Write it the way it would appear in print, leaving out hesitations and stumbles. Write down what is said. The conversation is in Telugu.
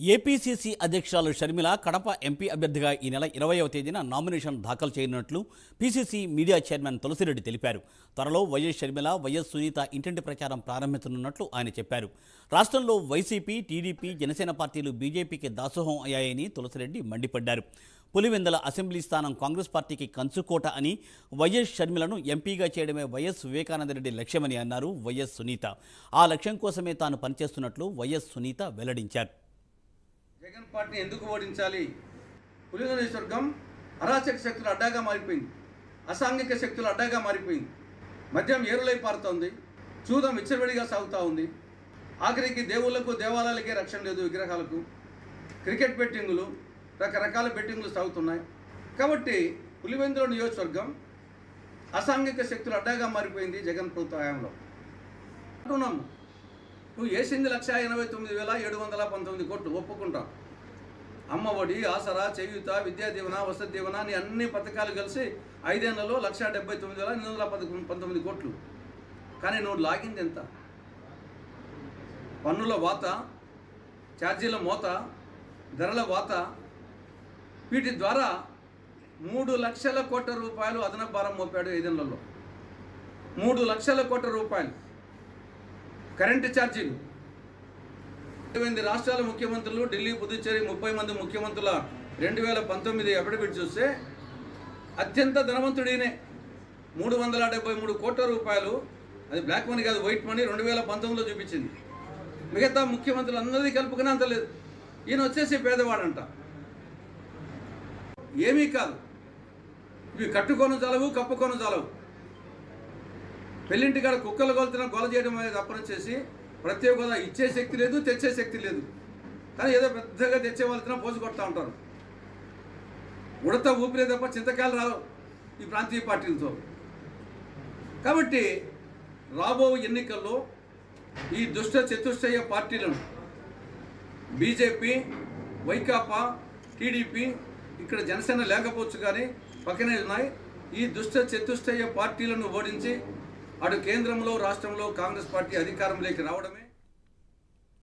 ఏపీసీసీ అధ్యక్షురాలు షర్మిల కడప ఎంపీ అభ్యర్థిగా ఈ నెల 20వ తేదీన నామినేషన్ దాఖలు చేయనున్నట్లు పీసీసీ మీడియా చైర్మన్ తులసిరెడ్డి తెలిపారు. త్వరలో వైఎస్ షర్మిల, వైఎస్ సునీత ఇంటింటి ప్రచారం ప్రారంభించనున్నట్లు ఆయన చెప్పారు. రాష్ట్రంలో వైసీపీ, టీడీపీ, జనసేన పార్టీలు బీజేపీకి దాసోహం అయ్యాయని తులసిరెడ్డి మండిపడ్డారు. పులివెందుల అసెంబ్లీ స్థానం కాంగ్రెస్ పార్టీకి కంచుకోట అని, వైఎస్ షర్మిలను ఎంపీగా చేయడమే వైఎస్ వివేకానందరెడ్డి లక్ష్యమని అన్నారు వైఎస్ సునీత. ఆ లక్ష్యం కోసమే తాను పనిచేస్తున్నట్లు వైఎస్ సునీత వెల్లడించారు. జగన్ పార్టీని ఎందుకు ఓడించాలి? పులివెందుల నియోజకవర్గం అరాచక శక్తుల అడ్డాగా మారిపోయింది, అసాంఘిక శక్తుల అడ్డాగా మారిపోయింది. మద్యం ఏరులై పారుతోంది, చూదం విచ్చలవిడిగా సాగుతూ ఉంది. ఆఖరికి దేవుళ్లకు, దేవాలయాలకే రక్షణ లేదు, విగ్రహాలకు. క్రికెట్ బెట్టింగులు, రకరకాల బెట్టింగులు సాగుతున్నాయి. కాబట్టి పులివెందుల నియోజకవర్గం అసాంఘిక శక్తుల అడ్డాగా మారిపోయింది జగన్ ప్రభుత్వ హయాంలో. అంటున్నాము, నువ్వు వేసింది 1,89,719 కోట్లు ఒప్పుకుంటాం. అమ్మఒడి, ఆసరా, చేయూత, విద్యా దీవెన, వసతి దీవెన అని అన్ని పథకాలు కలిసి 5 ఏళ్లలో 1,79,819 కోట్లు. కానీ నువ్వు లాగింది ఎంత? పన్నుల వాత, ఛార్జీల మోత, ధరల వాత, వీటి ద్వారా 3 లక్షల కోట్ల రూపాయలు అదనపు భారం మోపాడు 5 ఏళ్లలో. 3 లక్షల కోట్ల రూపాయలు. కరెంటు ఛార్జీలు. 8 రాష్ట్రాల ముఖ్యమంత్రులు, ఢిల్లీ, పుదుచ్చేరి 30 మంది ముఖ్యమంత్రుల 2019 అఫిడవిట్ చూస్తే అత్యంత ధనవంతుడినే 373 కోట్ల రూపాయలు, అది బ్లాక్ మనీ కాదు, వైట్ మనీ 2019లో చూపించింది. మిగతా ముఖ్యమంత్రులు అందరినీ కలుపుకునే అంత లేదు. ఈయన వచ్చేసి పేదవాడంట. ఏమీ కాదు, ఇవి కట్టుకోను చాలవు, కప్పుకోను చాలవు. పెళ్ళింటికాడ కుక్కలు కొలుతున్న గొల చేయడం అనేది అప్పనిచ్చేసి ప్రత్యేక హోదా ఇచ్చే శక్తి లేదు, తెచ్చే శక్తి లేదు. కానీ ఏదో పెద్దగా తెచ్చే వాళ్ళతో పోజు కొడతా ఉంటారు. ఉడత ఊపిరే తప్ప చింతకాయలు రావు ఈ ప్రాంతీయ పార్టీలతో. కాబట్టి రాబో ఎన్నికల్లో ఈ దుష్ట చతుష్టయ పార్టీలను, బీజేపీ, వైకాపా, టీడీపీ, ఇక్కడ జనసేన లేకపోవచ్చు కానీ పక్కనే ఉన్నాయి. ఈ దుష్ట చతుష్టయ పార్టీలను ఓడించి అటు కేంద్రంలో, రాష్ట్రంలో కాంగ్రెస్ పార్టీ అధికారంలోకి రావడమే